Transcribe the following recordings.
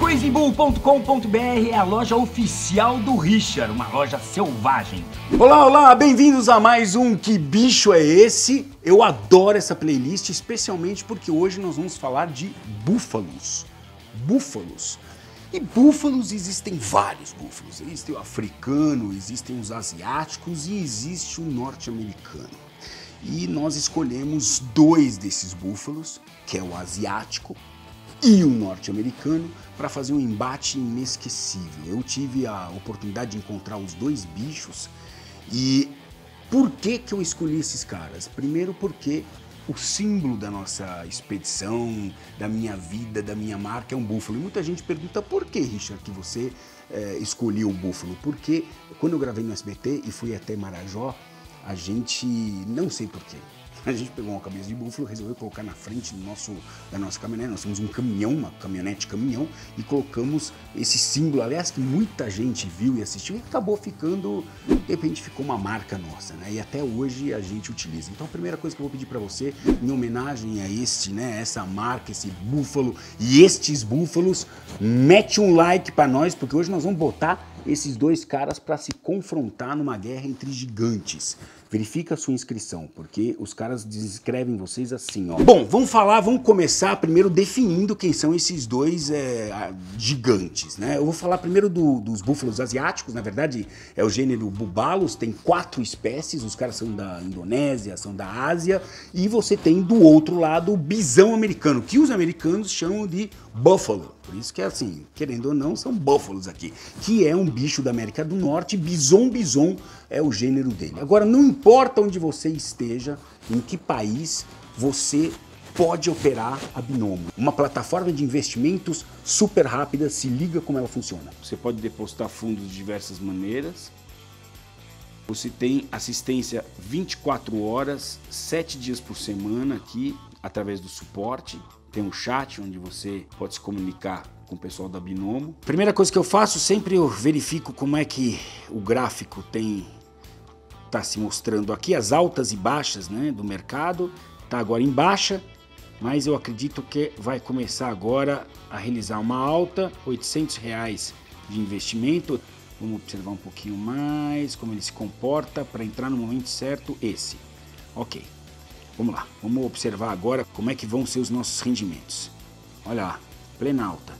crazybull.com.br é a loja oficial do Richard, uma loja selvagem. Olá, olá, bem-vindos a mais um Que Bicho é Esse? Eu adoro essa playlist, especialmente porque hoje nós vamos falar de búfalos. Búfalos. E búfalos, existem vários búfalos. Existe o africano, existem os asiáticos e existe o norte-americano. E nós escolhemos dois desses búfalos, que é o asiático e o norte-americano, para fazer um embate inesquecível. Eu tive a oportunidade de encontrar os dois bichos e por que eu escolhi esses caras? Primeiro porque o símbolo da nossa expedição, da minha vida, da minha marca é um búfalo. E muita gente pergunta por que, Richard, que você escolheu o búfalo? Porque quando eu gravei no SBT e fui até Marajó, a gente, não sei por quê, a gente pegou uma cabeça de búfalo, resolveu colocar na frente da nossa caminhonete. Nós temos um caminhão, uma caminhonete caminhão, e colocamos esse símbolo, aliás, que muita gente viu e assistiu e acabou ficando, de repente ficou uma marca nossa, né? E até hoje a gente utiliza. Então a primeira coisa que eu vou pedir para você, em homenagem a essa marca, esse búfalo e estes búfalos, mete um like para nós, porque hoje nós vamos botar esses dois caras para se confrontar numa guerra entre gigantes. Verifica a sua inscrição, porque os caras descrevem vocês assim, ó. Bom, vamos começar primeiro definindo quem são esses dois gigantes, né? Eu vou falar primeiro dos búfalos asiáticos, na verdade é o gênero Búbalos, tem 4 espécies, os caras são da Indonésia, são da Ásia, e você tem do outro lado o bisão americano, que os americanos chamam de buffalo. Por isso que é assim, querendo ou não, são búfalos aqui, que é um bicho da América do Norte. Bison é o gênero dele. Agora, não importa onde você esteja, em que país, você pode operar a Binomo. Uma plataforma de investimentos super rápida, se liga como ela funciona. Você pode depositar fundos de diversas maneiras. Você tem assistência 24 horas, 7 dias por semana aqui, através do suporte. Tem um chat onde você pode se comunicar com o pessoal da Binomo. Primeira coisa que eu faço, sempre eu verifico como é que o gráfico tá se mostrando aqui, as altas e baixas, né, do mercado. Tá agora em baixa, mas eu acredito que vai começar agora a realizar uma alta, R$800 de investimento. Vamos observar um pouquinho mais como ele se comporta para entrar no momento certo, esse. Ok. Vamos lá, vamos observar agora como é que vão ser os nossos rendimentos. Olha lá, plena alta.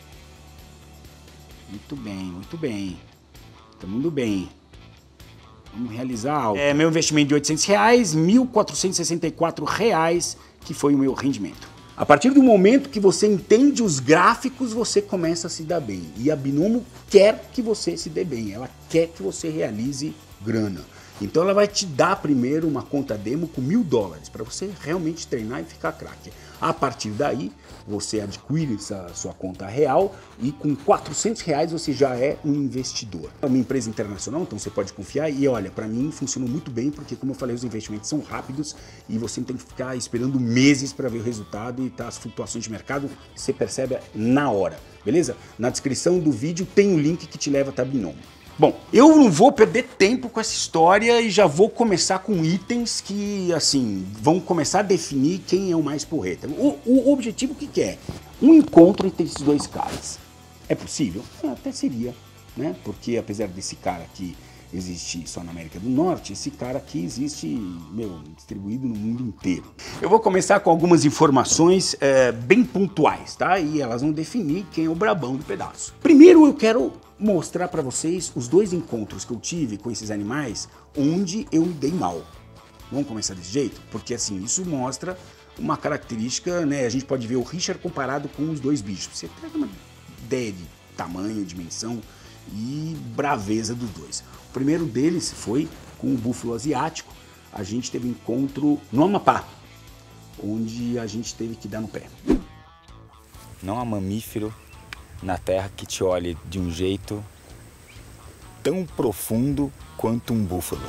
Muito bem. Estamos indo bem. Vamos realizar a alta. Meu investimento de R$800, R$1.464 que foi o meu rendimento. A partir do momento que você entende os gráficos, você começa a se dar bem. E a Binomo quer que você se dê bem, ela quer que você realize grana. Então ela vai te dar primeiro uma conta demo com $1.000 para você realmente treinar e ficar craque. A partir daí você adquire essa sua conta real e com R$400 você já é um investidor. É uma empresa internacional, então você pode confiar e olha, para mim funcionou muito bem porque, como eu falei, os investimentos são rápidos e você não tem que ficar esperando meses para ver o resultado e as flutuações de mercado você percebe na hora, beleza? Na descrição do vídeo tem um link que te leva até a Binomo. Bom, eu não vou perder tempo com essa história e já vou começar com itens que, assim, vão começar a definir quem é o mais porreta. O objetivo, o que é? Um encontro entre esses dois caras. É possível? Até seria, né? Porque apesar desse cara aqui existe só na América do Norte, esse cara aqui existe, distribuído no mundo inteiro. Eu vou começar com algumas informações bem pontuais, tá? E elas vão definir quem é o brabão do pedaço. Primeiro eu quero mostrar para vocês os dois encontros que eu tive com esses animais onde eu me dei mal. Vamos começar desse jeito? Porque assim, isso mostra uma característica, né? A gente pode ver o Richard comparado com os dois bichos. Você tem uma ideia de tamanho, dimensão e braveza dos dois. O primeiro deles foi com o búfalo asiático. A gente teve um encontro no Amapá, onde a gente teve que dar no pé. Não há mamífero na Terra que te olhe de um jeito tão profundo quanto um búfalo.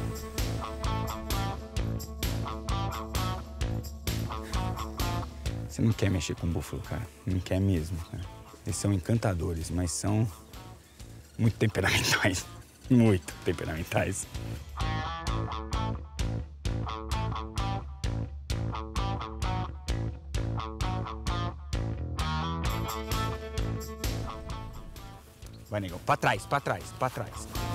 Você não quer mexer com búfalo, cara. Não quer mesmo, cara. Eles são encantadores, mas são muito temperamentais. Muito temperamentais. Vai, negão. Pra trás, pra trás, pra trás.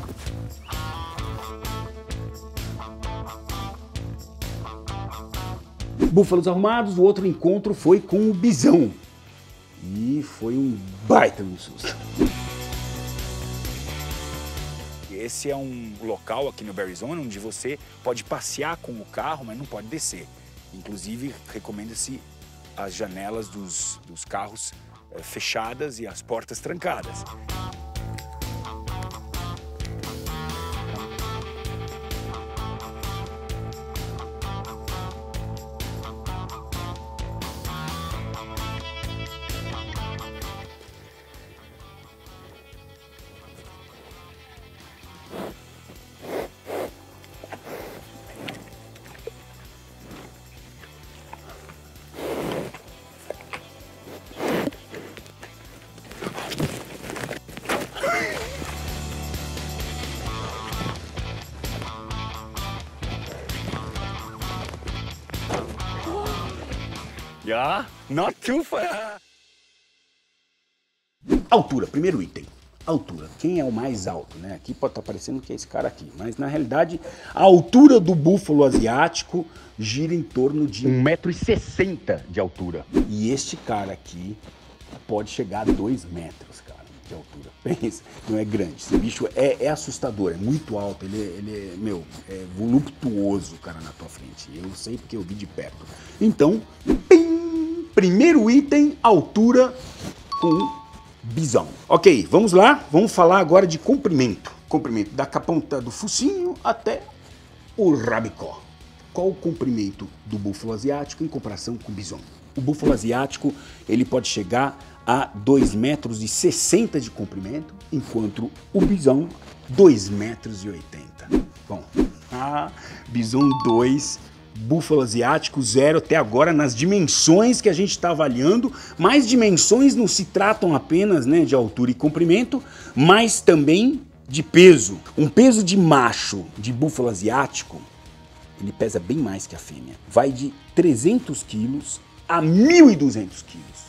Búfalos arrumados, o outro encontro foi com o bisão. E foi um baita no susto. Esse é um local aqui no Arizona onde você pode passear com o carro, mas não pode descer. Inclusive, recomenda-se as janelas dos carros fechadas e as portas trancadas. Yeah, not too far. Altura, primeiro item. Altura. Quem é o mais alto, né? Aqui pode estar parecendo que é esse cara aqui, mas na realidade a altura do búfalo asiático gira em torno de 1,60 m de altura. E este cara aqui pode chegar a 2 metros, cara, de altura. Pensa, não é grande. Esse bicho é assustador, é muito alto, ele é voluptuoso, cara, na tua frente. Eu sei porque eu vi de perto. Então, primeiro item, altura com bisão. Ok, vamos lá, vamos falar agora de comprimento. Comprimento da ponta do focinho até o rabicó. Qual o comprimento do búfalo asiático em comparação com o bisão? O búfalo asiático, ele pode chegar a 2,60 metros de comprimento, enquanto o bisão 2,80 metros. Bom, bisão 2, búfalo asiático 0 até agora nas dimensões que a gente está avaliando, mas dimensões não se tratam apenas, né, de altura e comprimento, mas também de peso. Um peso de macho de búfalo asiático, ele pesa bem mais que a fêmea. Vai de 300 quilos a 1.200 quilos.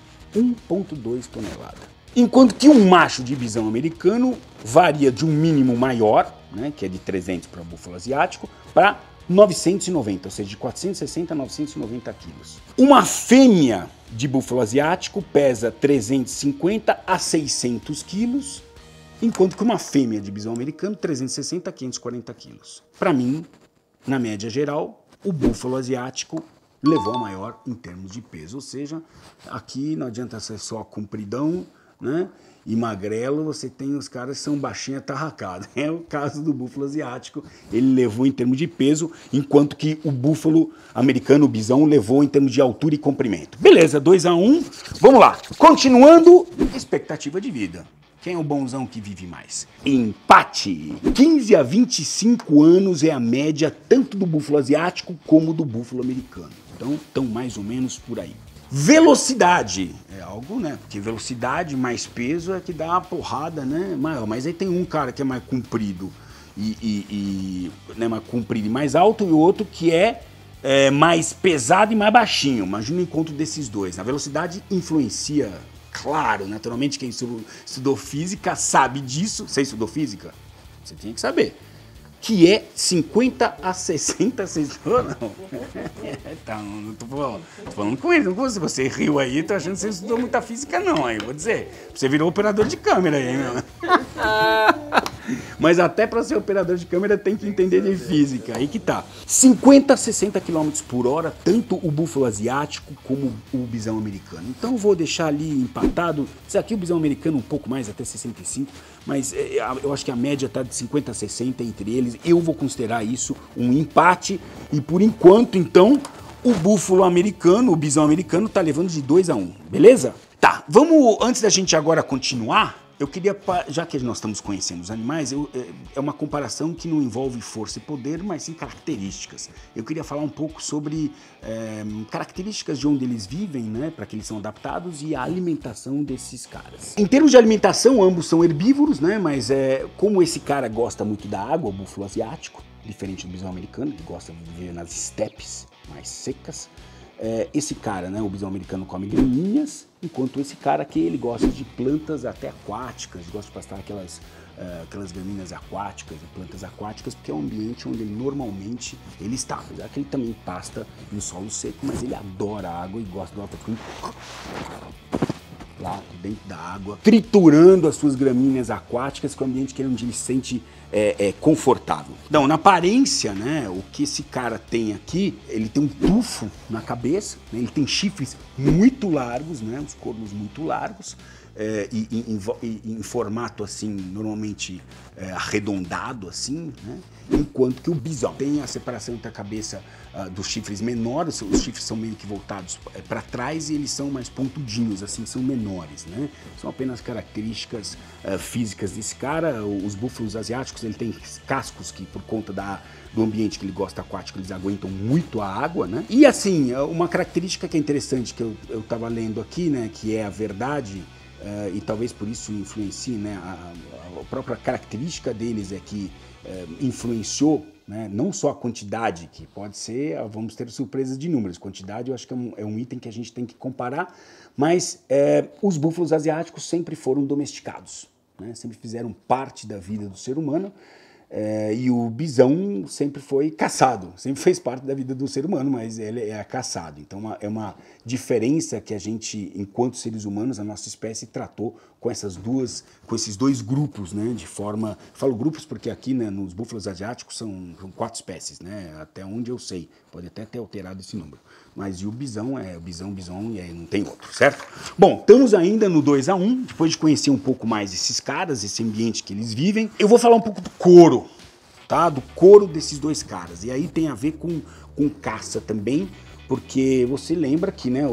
1,2 tonelada. Enquanto que um macho de bisão americano varia de um mínimo maior, né, que é de 300 para o búfalo asiático, para 990, ou seja, de 460 a 990 quilos. Uma fêmea de búfalo asiático pesa 350 a 600 quilos, enquanto que uma fêmea de bisão americano 360 a 540 quilos. Para mim, na média geral, o búfalo asiático levou a maior em termos de peso, ou seja, aqui não adianta ser só compridão, né? E magrelo, você tem os caras que são baixinho atarracado. É o caso do búfalo asiático, ele levou em termos de peso, enquanto que o búfalo americano, o bisão, levou em termos de altura e comprimento. Beleza, 2-1, vamos lá. Continuando, expectativa de vida. Quem é o bonzão que vive mais? Empate. 15 a 25 anos é a média tanto do búfalo asiático como do búfalo americano. Então, estão mais ou menos por aí. Velocidade é algo, né? Porque velocidade mais peso é que dá uma porrada, né? Maior. Mas aí tem um cara que é mais comprido mais comprido e mais alto, e o outro que é mais pesado e mais baixinho. Imagina o encontro desses dois. A velocidade influencia, claro, naturalmente. Quem estudou física sabe disso. Você estudou física? Você tinha que saber. Que é 50 a 60 segundos. Não. Então, não tô falando com ele. Não, se você riu aí, tô achando que você estudou muita física, não. Aí, vou dizer. Você virou operador de câmera aí, meu. Mas até para ser operador de câmera tem que entender de física. Aí que tá. 50 a 60 km por hora, tanto o búfalo asiático como o bisão americano. Então eu vou deixar ali empatado. Isso aqui o bisão americano um pouco mais, até 65. Mas eu acho que a média tá de 50 a 60 entre eles. Eu vou considerar isso um empate. E por enquanto, então, o búfalo americano, o bisão americano, tá levando de 2-1. Beleza? Tá, vamos, antes da gente agora continuar, eu queria, já que nós estamos conhecendo os animais, é uma comparação que não envolve força e poder, mas sim características. Eu queria falar um pouco sobre características de onde eles vivem, né, para que eles são adaptados, e a alimentação desses caras. Em termos de alimentação, ambos são herbívoros, né, mas como esse cara gosta muito da água, o búfalo asiático, diferente do bisão americano, que gosta de viver nas estepes mais secas, esse cara, né, o bisão americano, come graminhas, enquanto esse cara aqui, ele gosta de plantas até aquáticas, gosta de pastar aquelas gramíneas aquáticas e plantas aquáticas, porque é um ambiente onde ele normalmente está. Apesar que ele também pasta no solo seco, mas ele adora água e gosta do alto lá dentro da água, triturando as suas gramíneas aquáticas, que é um ambiente que ele se sente confortável. Então, na aparência, né, o que esse cara tem aqui, ele tem um tufo na cabeça, né, ele tem chifres muito largos, né, os cornos muito largos, em formato assim, normalmente arredondado assim, né? Enquanto que o bisão tem a separação entre a cabeça dos chifres menores, os chifres são meio que voltados para trás e eles são mais pontudinhos, assim, são menores, né? São apenas características físicas desse cara. Os búfalos asiáticos, ele tem cascos que, por conta do ambiente que ele gosta aquático, eles aguentam muito a água, né? E assim, uma característica que é interessante que eu estava lendo aqui, né, que é a verdade, e talvez por isso influencie, né, a própria característica deles é que influenciou, né, não só a quantidade, que pode ser, vamos ter surpresas de números, quantidade eu acho que é um item que a gente tem que comparar, mas os búfalos asiáticos sempre foram domesticados, né, sempre fizeram parte da vida do ser humano. E o bisão sempre foi caçado, sempre fez parte da vida do ser humano, mas ele é caçado. Então é uma diferença que a gente, enquanto seres humanos, a nossa espécie tratou com esses dois grupos, né? De forma, falo grupos porque aqui, né, nos búfalos asiáticos são 4 espécies, né? Até onde eu sei, pode até ter alterado esse número. Mas e o bisão bisão e aí não tem outro, certo? Bom, estamos ainda no 2-1, depois de conhecer um pouco mais esses caras, esse ambiente que eles vivem, eu vou falar um pouco do couro, tá? Do couro desses dois caras. E aí tem a ver com caça também, porque você lembra que, né,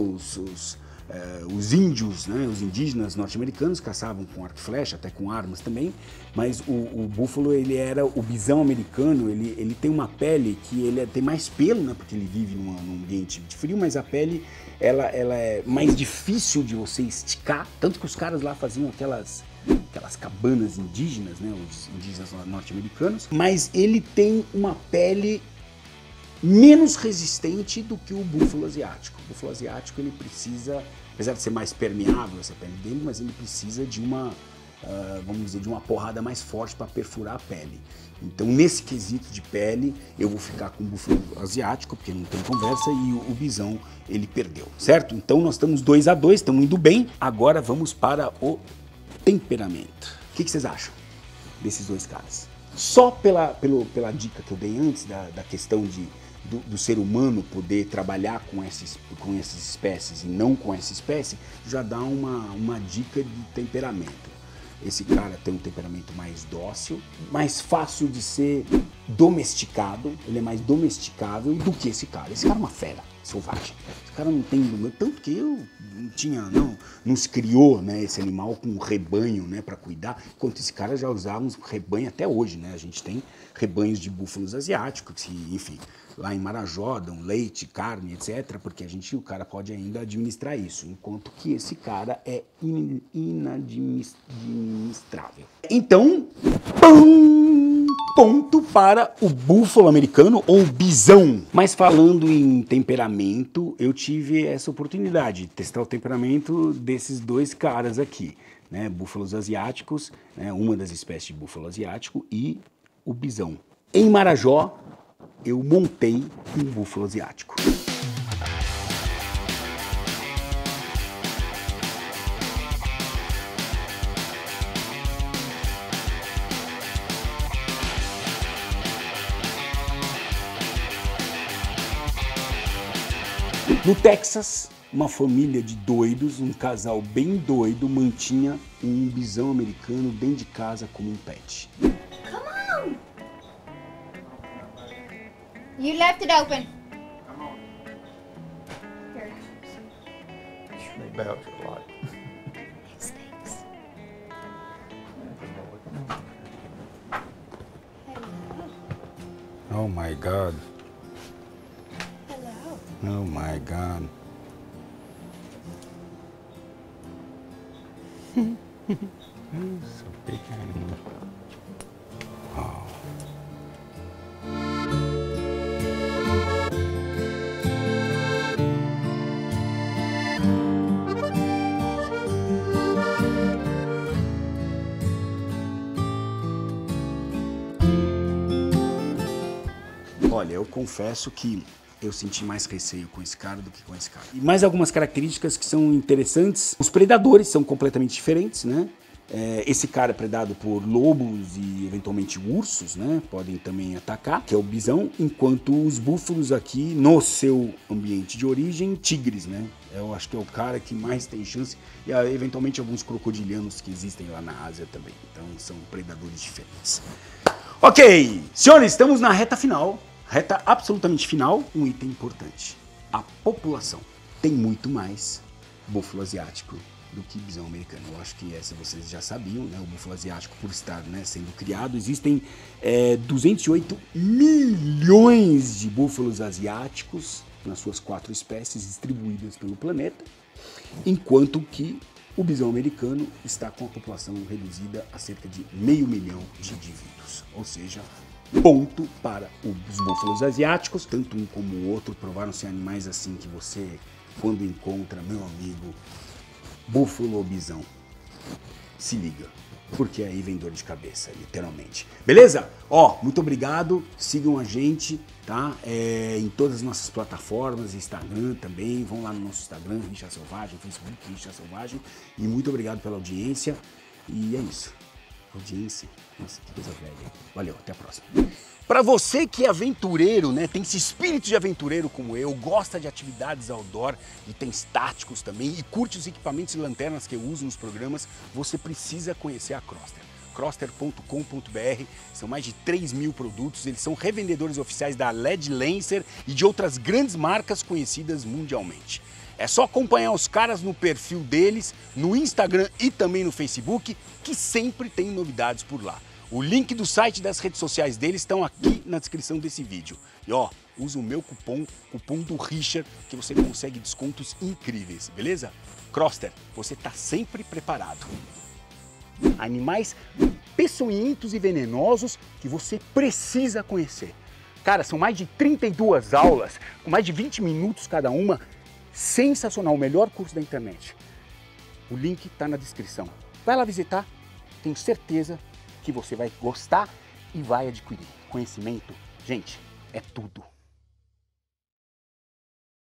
os índios, né, os indígenas norte-americanos caçavam com arco e flecha, até com armas também, mas o búfalo, o bisão americano, ele tem uma pele que tem mais pelo, né, porque ele vive num ambiente de frio, mas a pele ela é mais difícil de você esticar, tanto que os caras lá faziam aquelas cabanas indígenas, né, os indígenas norte-americanos, mas ele tem uma pele menos resistente do que o búfalo asiático. O búfalo asiático, ele precisa, apesar de ser mais permeável essa pele dele, mas ele precisa de vamos dizer, de uma porrada mais forte para perfurar a pele. Então, nesse quesito de pele, eu vou ficar com o búfalo asiático, porque não tem conversa, e o bisão, ele perdeu, certo? Então, nós estamos 2-2, estamos indo bem. Agora, vamos para o temperamento. O que vocês acham desses dois caras? Só pela dica que eu dei antes, da questão do ser humano poder trabalhar com essas espécies e não com essa espécie, já dá uma dica de temperamento. Esse cara tem um temperamento mais dócil, mais fácil de ser domesticado, ele é mais domesticável do que esse cara. Esse cara é uma fera selvagem. Esse cara não tem, tanto que não se criou, né, esse animal com um rebanho, né, para cuidar, enquanto esse cara já usava um rebanho até hoje, né? A gente tem rebanhos de búfalos asiáticos, enfim, lá em Marajó dão leite, carne, etc, porque o cara pode ainda administrar isso, enquanto que esse cara é inadministrável. Então, ponto para o búfalo americano ou bisão. Mas falando em temperamento, eu tive essa oportunidade de testar o temperamento desses dois caras aqui, né? Búfalos asiáticos, né? Uma das espécies de búfalo asiático e o bisão. Em Marajó, eu montei um búfalo asiático. No Texas, uma família de doidos, um casal bem doido, mantinha um bisão americano dentro de casa como um pet. Come on! You left it open. Come on. Here. They belch a lot. It stinks. Oh my God. Hello. Oh my God. So big animal. Oh. eu confesso que eu senti mais receio com esse cara do que com esse cara. E mais algumas características que são interessantes. Os predadores são completamente diferentes, né? Esse cara é predado por lobos e eventualmente ursos, né? Podem também atacar, que é o bisão, enquanto os búfalos aqui, no seu ambiente de origem, tigres, né? Eu acho que é o cara que mais tem chance, e eventualmente alguns crocodilianos que existem lá na Ásia também. Então são predadores diferentes. Ok, senhores, estamos na reta final, reta absolutamente final. Um item importante: a população. Tem muito mais búfalo asiático do que bisão americano. Eu acho que essa vocês já sabiam, né? O búfalo asiático, por estar, né, sendo criado, existem 208 milhões de búfalos asiáticos nas suas 4 espécies distribuídas pelo planeta, enquanto que o bisão americano está com a população reduzida a cerca de 500 mil de indivíduos. Ou seja, ponto para os búfalos asiáticos. Tanto um como o outro provaram ser animais assim que você, quando encontra, meu amigo, búfalo ou bisão, se liga, porque aí vem dor de cabeça, literalmente. Beleza? Ó, muito obrigado, sigam a gente, tá? Em todas as nossas plataformas, Instagram também, vão lá no nosso Instagram, Richa Selvagem, Facebook, Richa Selvagem, e muito obrigado pela audiência, e é isso. Audiência, nossa, que coisa velha. Valeu, até a próxima. Para você que é aventureiro, né, tem esse espírito de aventureiro como eu, gosta de atividades outdoor, itens táticos também, e curte os equipamentos e lanternas que eu uso nos programas, você precisa conhecer a Croster. Croster.com.br, são mais de 3.000 produtos, eles são revendedores oficiais da LED Lancer e de outras grandes marcas conhecidas mundialmente. É só acompanhar os caras no perfil deles, no Instagram e também no Facebook, que sempre tem novidades por lá. O link do site e das redes sociais deles estão aqui na descrição desse vídeo. E ó, usa o meu cupom do Richard, que você consegue descontos incríveis, beleza? Croster, você tá sempre preparado. Animais peçonhentos e venenosos que você precisa conhecer. Cara, são mais de 32 aulas, com mais de 20 minutos cada uma. Sensacional, o melhor curso da internet. O link tá na descrição. Vai lá visitar, tenho certeza que você vai gostar e vai adquirir. Conhecimento, gente, é tudo.